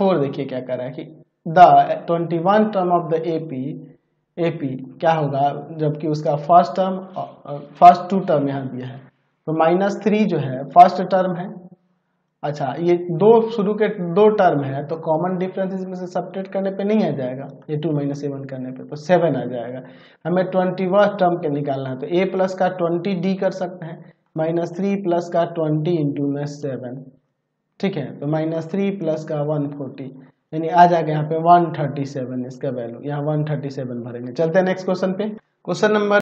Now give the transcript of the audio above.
4 देखिए क्या कर रहा है कि the 21 term of the AP क्या होगा, जबकि उसका फर्स्ट 2 टर्म यहाँ दिया है, तो -3 जो है फर्स्ट टर्म है। अच्छा, ये शुरू के 2 टर्म है तो कॉमन डिफरेंस इसमें से सब्ट्रैक्ट करने पे नहीं आ जाएगा, ये 2 - 7 करने पे तो 7 आ जाएगा। हमें 21 टर्म के निकालना है तो a प्लस का 20d कर सकते हैं, -3 प्लस का 20 इंटू में 7, ठीक है, तो -3 प्लस का 140 यानी आ जाएगा यहाँ पे 137 इसका वैल्यू, यहाँ 137 भरेंगे। चलते हैं नेक्स्ट क्वेश्चन पे। Question number